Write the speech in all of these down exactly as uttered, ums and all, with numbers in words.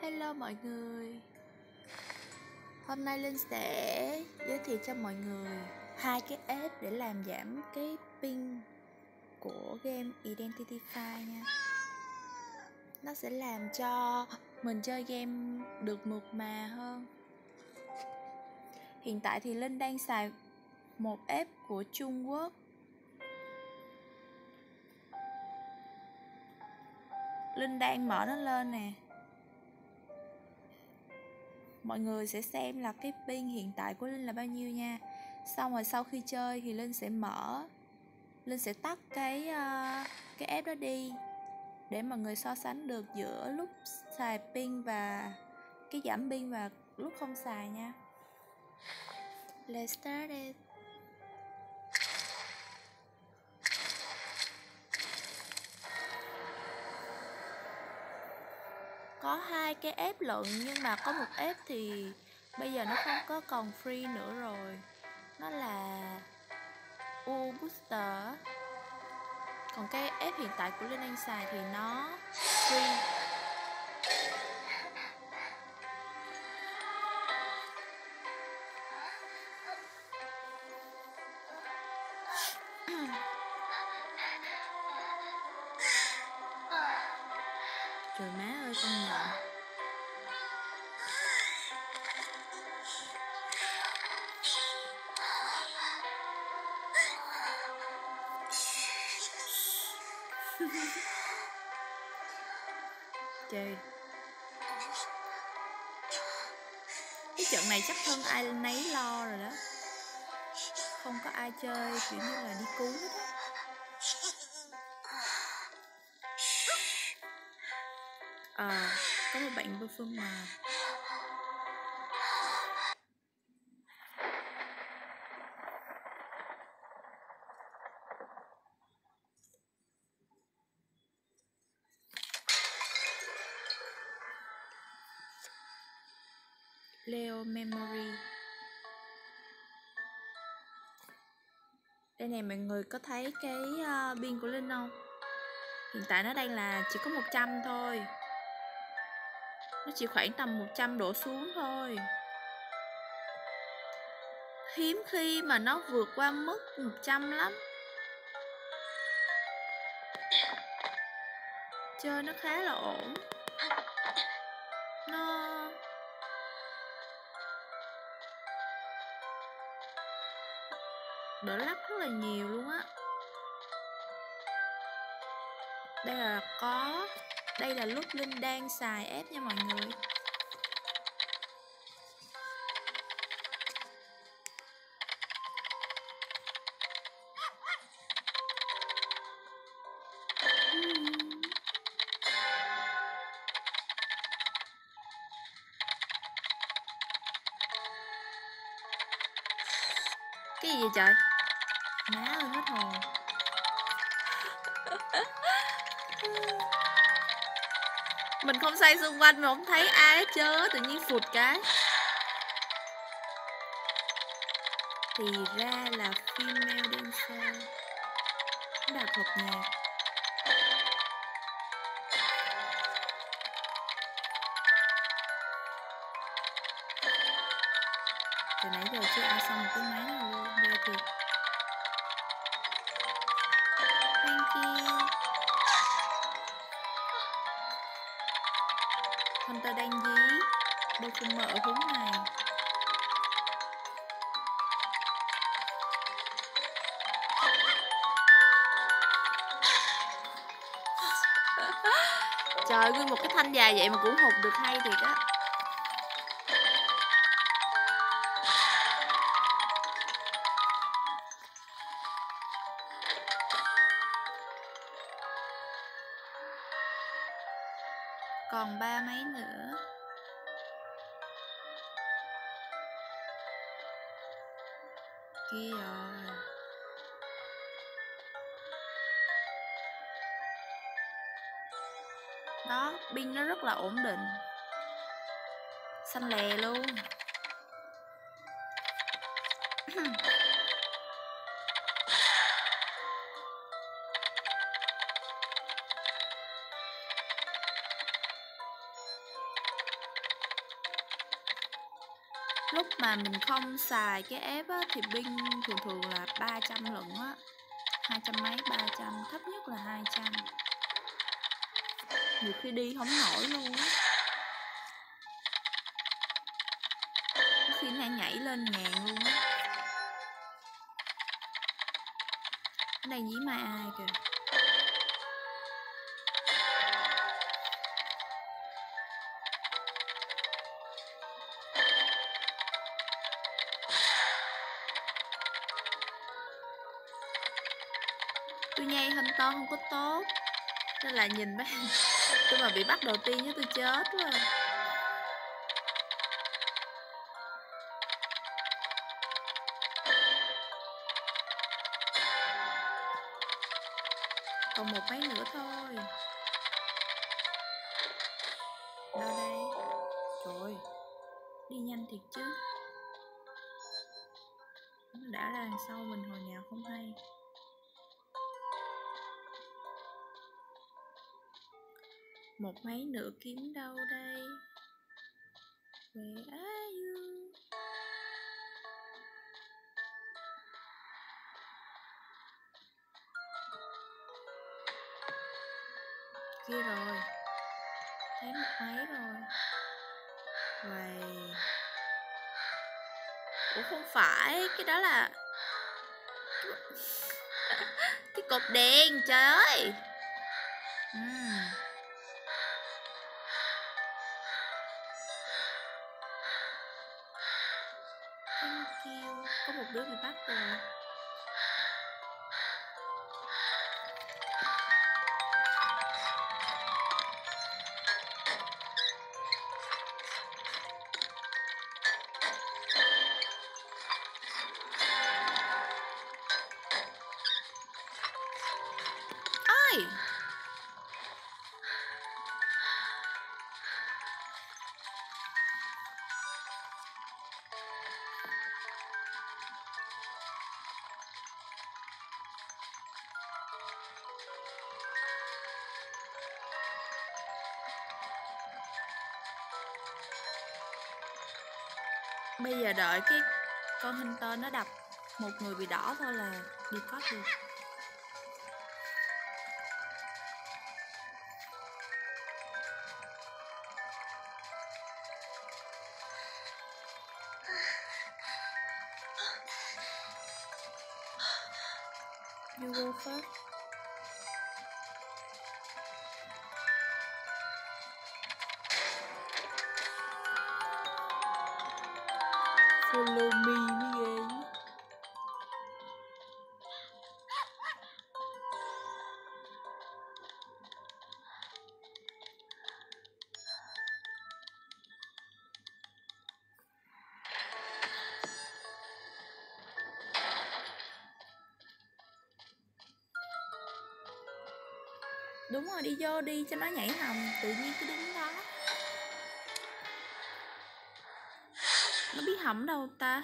Hello mọi người. Hôm nay Linh sẽ giới thiệu cho mọi người hai cái app để làm giảm cái ping của game Identity Five nha. Nó sẽ làm cho mình chơi game được mượt mà hơn. Hiện tại thì Linh đang xài một app của Trung Quốc. Linh đang mở nó lên nè. Mọi người sẽ xem là cái ping hiện tại của Linh là bao nhiêu nha. Xong rồi sau khi chơi thì Linh sẽ mở, Linh sẽ tắt cái uh, cái app đó đi để mọi người so sánh được giữa lúc xài ping và cái giảm ping và lúc không xài nha. Let's start it. Có hai cái app lận, nhưng mà có một app thì bây giờ nó không có còn free nữa rồi. Nó là U Booster. Còn cái app hiện tại của Linh đang xài thì nó free. Trời má ơi, con nhện. Trời, cái trận này chắc thân ai nấy lo rồi đó. Không có ai chơi kiểu như là đi cứu hết á. À, có một bạn vô phương mà Leo Memory. Đây này, mọi người có thấy cái uh, pin của Linh không? Hiện tại nó đang là chỉ có một trăm thôi. Nó chỉ khoảng tầm một trăm đổ xuống thôi. Hiếm khi mà nó vượt qua mức một trăm lắm. Chơi nó khá là ổn. Nó đỡ lắc rất là nhiều luôn á. Đây là có Đây là lúc Linh đang xài app nha mọi người. Cái gì vậy trời? Má ơi hết hồn. Mình không xoay xung quanh mà không thấy ai hết trơn á, tự nhiên phụt cái. Thì ra là female dancer. Nó đặt hợp nhạc. Từ nãy giờ chưa ai xong một cái máy nào luôn. Đây thì thank you. Hunter đang dí đôi phương mở ở hướng này. Trời, nguyên một cái thanh dài vậy mà cũng hụt được, hay thiệt á. Còn ba mấy nữa. Kia rồi. Đó, pin nó rất là ổn định. Xanh lè luôn. Lúc mà mình không xài cái app á, thì ping thường thường là ba trăm lận á, hai trăm mấy, ba trăm, thấp nhất là hai trăm. Nhiều khi đi không nổi luôn á, có khi nó nhảy lên ngàn luôn á. Ở đây dĩ mai ai kìa. Tôi nhây Hunter không có tốt nên là nhìn mấy tôi mà bị bắt đầu tiên với tôi chết quá. Còn một mấy nữa thôi. Đâu đây? Trời, đi nhanh thiệt chứ. Nó đã ra đằng sau mình hồi nào không hay. Một mấy nữa kiếm đâu đây? Where are you? Kia rồi. Thấy một mấy rồi. Vậy. Ủa không phải, cái đó là cái cột đèn, trời ơi. uhm. Thank you. Có một đứa bị bắt rồi. Ôi, bây giờ đợi cái con Hunter nó đập một người bị đỏ thôi là đi cót được. You go first. Follow me mới ghê. Đúng rồi, đi vô đi cho nó nhảy hầm, tự nhiên cứ đứng đó. Nó biết hầm ở đâu ta?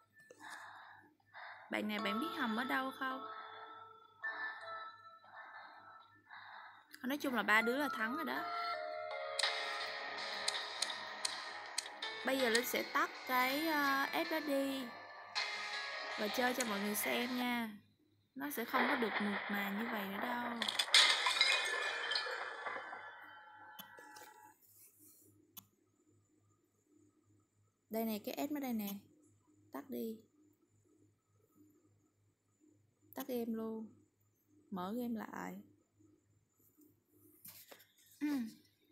Bạn này bạn biết hầm ở đâu không? Nói chung là ba đứa là thắng rồi đó. Bây giờ Linh sẽ tắt cái uh, app đó đi và chơi cho mọi người xem nha. Nó sẽ không có được mượt mà như vậy nữa đâu. Đây nè, cái app nó đây nè. Tắt đi. Tắt game luôn. Mở game lại. uhm.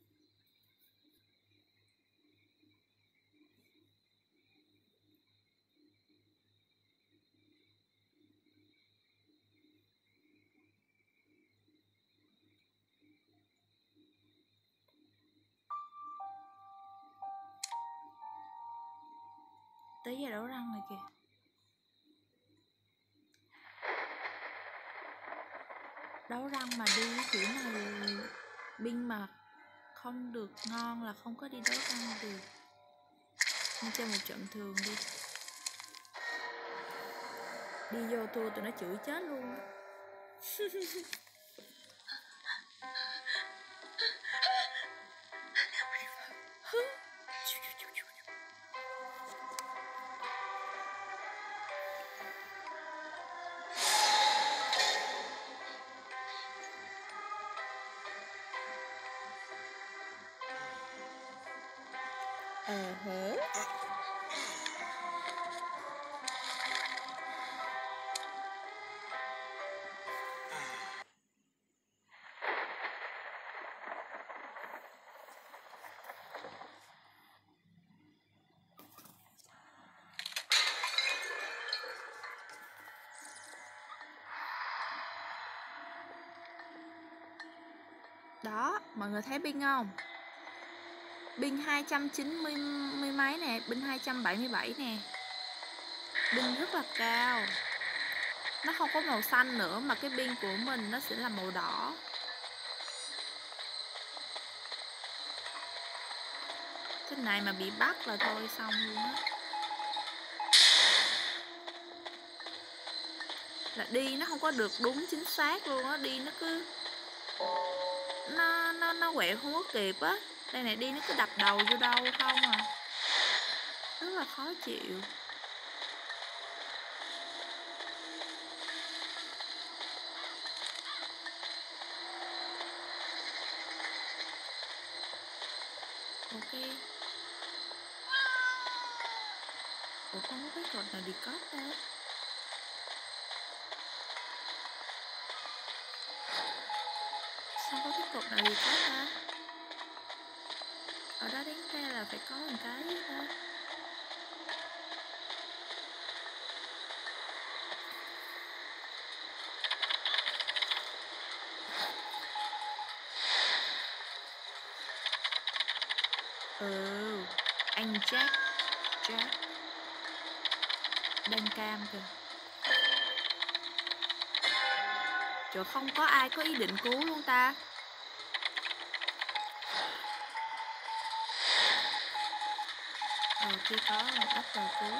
Tới giờ đấu răng rồi kìa. Đấu răng mà đi kiểu này binh mà không được ngon là không có đi đấu răng được. Nên chơi một trận thường đi. Đi vô thua tụi nó chửi chết luôn á. Ờ hớ. Đó, mọi người thấy pin không? Pin hai trăm chín mươi mươi mấy nè, pin hai trăm bảy mươi bảy nè. Pin rất là cao. Nó không có màu xanh nữa mà cái pin của mình nó sẽ là màu đỏ. Cái này mà bị bắt là thôi xong luôn á. Là đi nó không có được đúng chính xác luôn á, đi nó cứ nó nó nó quẹo không có kịp á. Đây này, đi nó cứ đập đầu vô đâu không à. Rất là khó chịu. Ok. Ủa không có cái cột nào đi cót đâu. Sao có cái cột nào đi cót ta? Ở đó đáng ra là phải có một cái ta. Ừ, anh Jack Jack đang cam kìa. Trời, không có ai có ý định cứu luôn ta. Ờ, kia có rồi, bắt đầu cứu.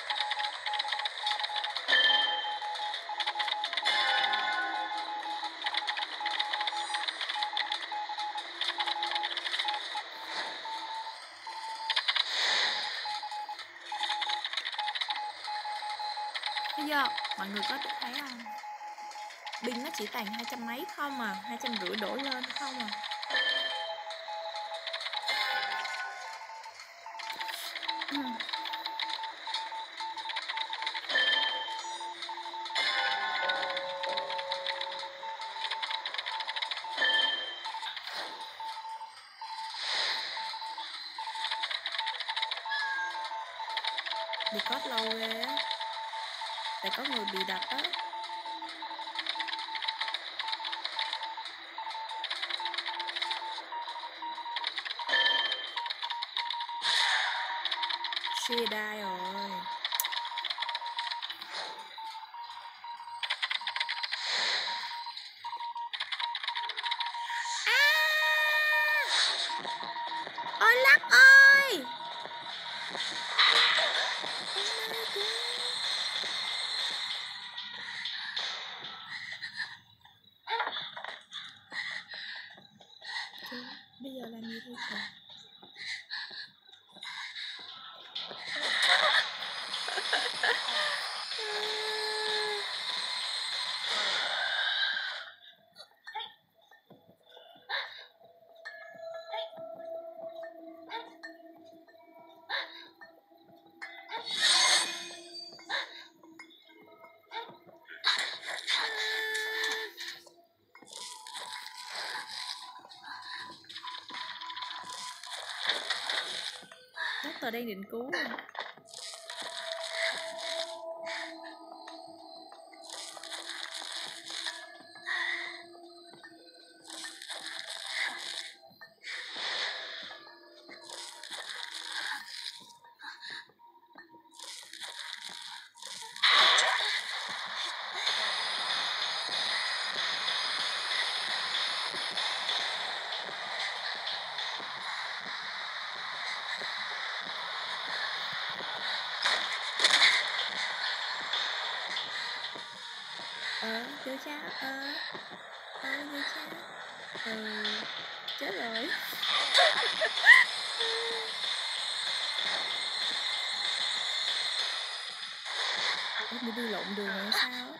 Bây giờ, mọi người có thấy không? Pin nó chỉ tàn hai trăm mấy không à, hai trăm rưỡi đổ lên không à. Ừ. Đi cót lâu ghê á. Tại có người bị đập á. Chia đai rồi. À! Ôi lắc ơi. Chứ, bây giờ làm gì thôi trời. Doctor đang định cứu rồi. Ờ, chưa cha, ờ Ờ, chưa cha. Ừ, chết rồi. Ủa, mình đi lộn đường rồi sao á?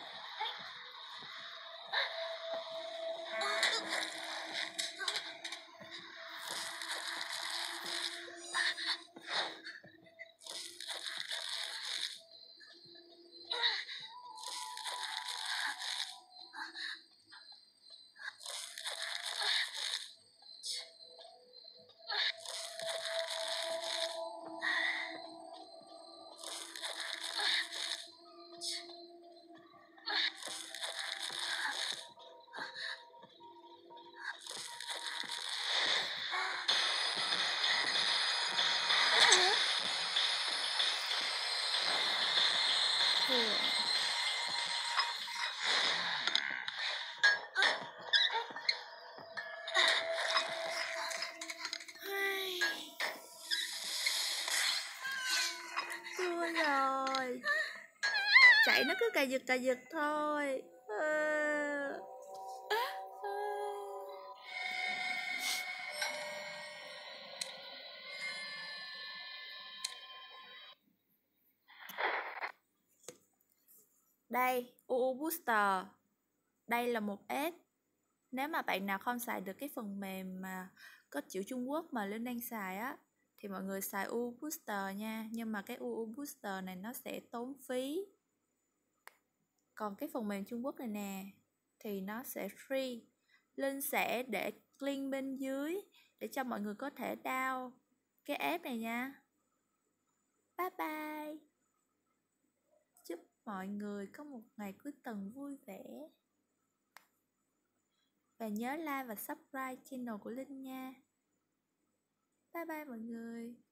chạy nó cứ cà giật cà giật thôi. Đây, u u Booster. Đây là một app. Nếu mà bạn nào không xài được cái phần mềm mà có chữ Trung Quốc mà Linh đang xài á, thì mọi người xài u u Booster nha. Nhưng mà cái u u Booster này nó sẽ tốn phí. Còn cái phần mềm Trung Quốc này nè thì nó sẽ free. Linh sẽ để link bên dưới để cho mọi người có thể download cái app này nha. Bye bye. Chúc mọi người có một ngày cuối tuần vui vẻ. Và nhớ like và subscribe channel của Linh nha. Bye bye mọi người.